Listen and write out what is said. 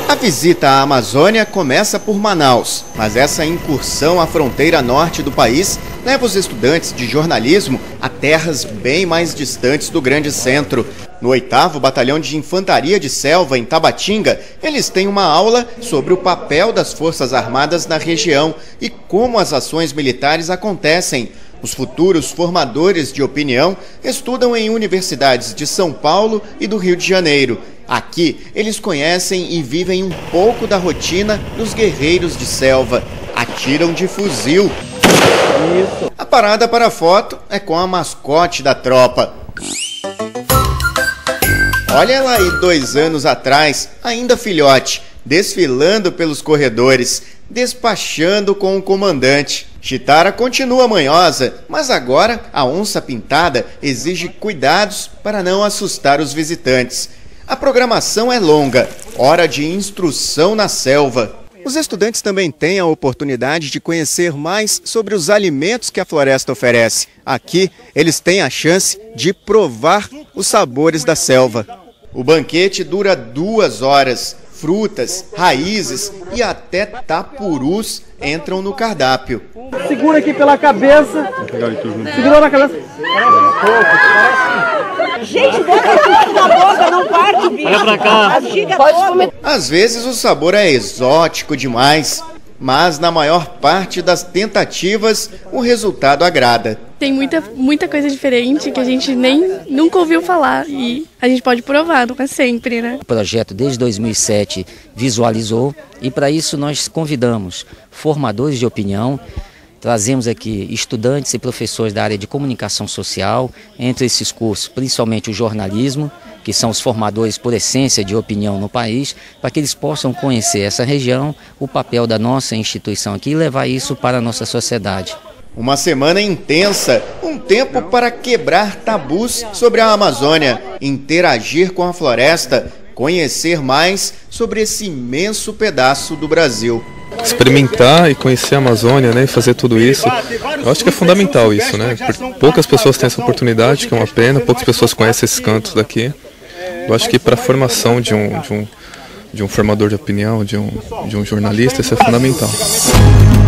A visita à Amazônia começa por Manaus, mas essa incursão à fronteira norte do país leva os estudantes de jornalismo a terras bem mais distantes do grande centro. No 8º Batalhão de Infantaria de Selva, em Tabatinga, eles têm uma aula sobre o papel das Forças Armadas na região e como as ações militares acontecem. Os futuros formadores de opinião estudam em universidades de São Paulo e do Rio de Janeiro. Aqui, eles conhecem e vivem um pouco da rotina dos guerreiros de selva. Atiram de fuzil. Isso. A parada para a foto é com a mascote da tropa. Olha ela aí 2 anos atrás, ainda filhote, desfilando pelos corredores, despachando com o comandante. Chitara continua manhosa, mas agora a onça pintada exige cuidados para não assustar os visitantes. A programação é longa, hora de instrução na selva. Os estudantes também têm a oportunidade de conhecer mais sobre os alimentos que a floresta oferece. Aqui, eles têm a chance de provar os sabores da selva. O banquete dura 2 horas. Frutas, raízes e até tapurus entram no cardápio. Segura aqui pela cabeça. Segura na cabeça. Gente, bota tudo na boca, não parte, bicho. Olha pra cá. Às vezes o sabor é exótico demais, mas na maior parte das tentativas o resultado agrada. Tem muita coisa diferente que a gente nunca ouviu falar e a gente pode provar, não é sempre, né? O projeto desde 2007 visualizou e para isso nós convidamos formadores de opinião, trazemos aqui estudantes e professores da área de comunicação social, entre esses cursos principalmente o jornalismo, que são os formadores por essência de opinião no país, para que eles possam conhecer essa região, o papel da nossa instituição aqui e levar isso para a nossa sociedade. Uma semana intensa, um tempo para quebrar tabus sobre a Amazônia, interagir com a floresta, conhecer mais sobre esse imenso pedaço do Brasil. Experimentar e conhecer a Amazônia, né, e fazer tudo isso, eu acho que é fundamental isso, né? Poucas pessoas têm essa oportunidade, que é uma pena, poucas pessoas conhecem esses cantos daqui. Eu acho que para a formação de um formador de opinião, de um jornalista, isso é fundamental.